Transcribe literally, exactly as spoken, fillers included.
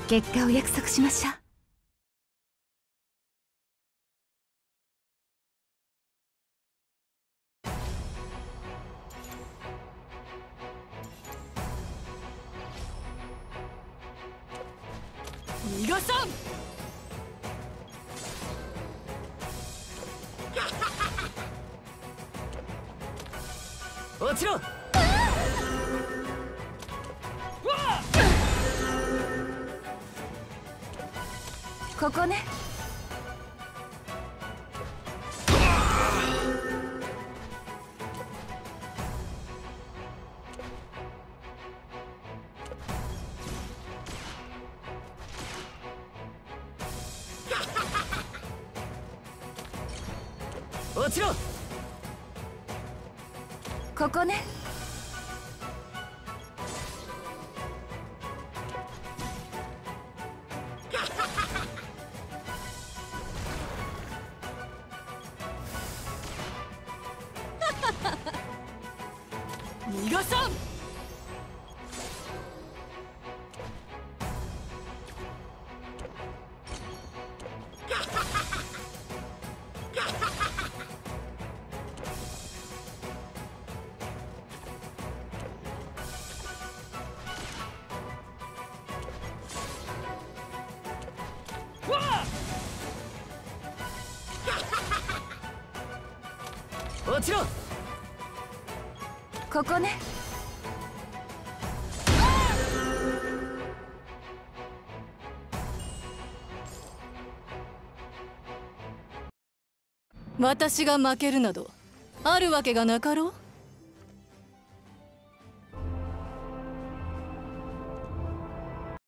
結果を約束しましょう。 逃がさん。落ちろ。 ここね。 落ちろ。 ここね。 逃がさん。落ちろ。 ここね。 私が負けるなどあるわけがなかろう。